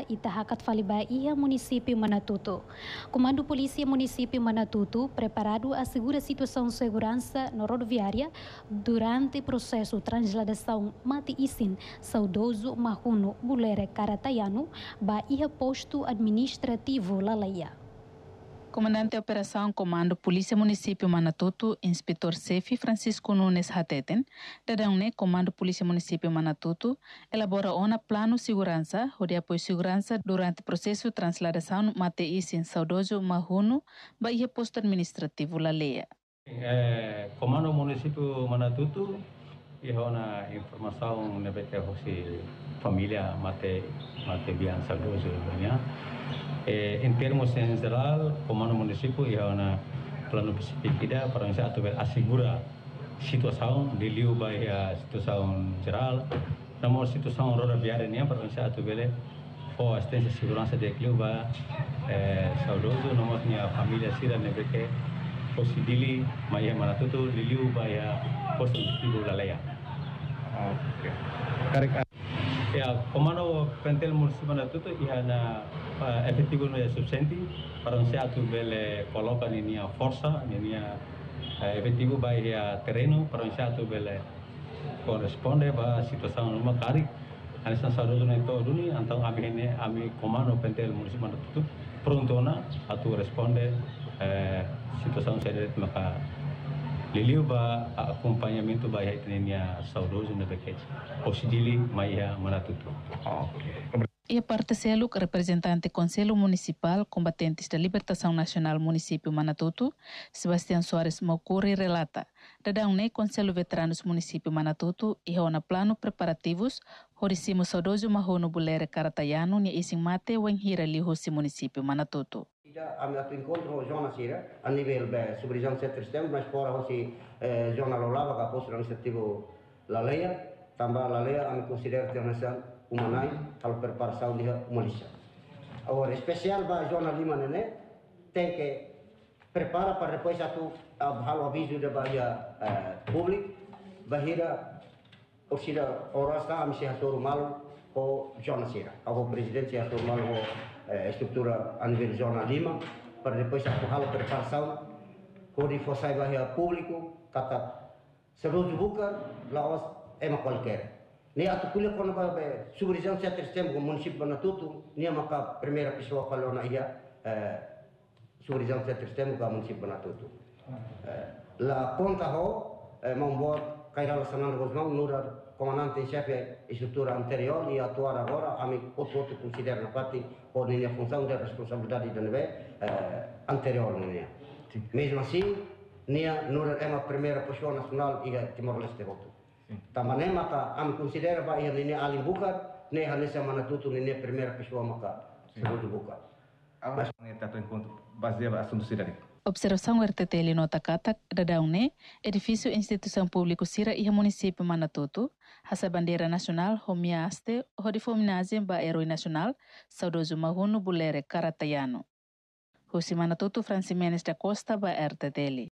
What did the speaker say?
Itahakat Faliba ia município Manatuto. Comando Polícia Município Manatuto preparado assegura a situação de segurança na rodoviária durante o processo de transladação Mati Isin, saudoso Mahuno Bulere Karatayano, ba ia posto administrativo Laleia. Comandante da Operação Comando Polícia Município Manatuto, Inspetor Sefi Francisco Nunes Hateten, dadang Comando Polícia Município Manatuto, elabora plano segurança, de apoio segurança durante o processo de transladação Mate Isin saudoso Mahuno, bahia posto administrativo Laleia. Comando Município Manatuto, e uma informação na família Mate Bian saudoso, em termos em geral, Comando Município é um plano específico para assegurar a situação de liu a situação geral, namun situação rodoviária para for assistência segurança de liu saudoso, namun família sira nebeke posidili maya Manatuto liu posto de Laleia. Ya, Comando Pentel Municipal Manatuto ia efetivo no subsenti para bele coloca ninia força ninia efetivo terreno para bele corresponde ba situação numa cari anissa saudade no todo ni então ami Comando Pentel Municipal Manatuto prontona responde situação séria maka liliu ba acompanhamento ba ninia saudoso na bequete posidili maya Manatuto. E a parte CELUC, representante Conselho Municipal Combatentes da Libertação Nacional Município Manatuto, Sebastião Soares Maucuri relata, dadang Conselho Veteranos Município Manatuto e na plano preparativos, horicimo saudoso Mahuno Bulere Karatayano e ising mate wenhira lihosi Município Manatuto. Abbiamo dato incontro zona Sira a livello supervisão 7 setembro, mas fora aussi zona Lolava che ha posto l'amministrativo Laleia, também Laleia a considera internacional humanai kalau preparação de polícia. Agora, especial para a zona Lima Nené, tem que prepara para depois atu halo aviso da bahia público, bahira osira orasta amisi hasoro malu o zona Sira. Ao presidente hasoro malu estrutura a nível zona Lima, para depois atu halo preparação, kodi fosai bahia público, kata seluruh buka laos ema qualquer. Ni atu kuliah kono ba supervisão 7 de setembro do município Manatuto, ni maka primeira pessoa falou na ia supervisão 7 de setembro do município Manatuto. La conta ho membuat Kairal Sananda Gosmão nura comandante em chefe estrutura anterior e atuar agora ami outro considera na parte por minha função de responsabilidade da neve anterior minha. Mesmo assim, nia nura é a primeira pessoa nacional e Timor-Leste voltou. Também maka am considera ba ia nini aling bukat ne hanesa Manatuto nini primeira pessoa maka segundo bukat. Mas está encontro baseado assunto cidade. Observação RTTL nota katak dadaune edifício instituição público Sira e município Manatuto hasa bandeira nacional homia aste hodi homenagem ba herói nacional saudoso Mahuno Bulere Karatayano. Husi Manatuto Francimenes da Costa ba RTTL.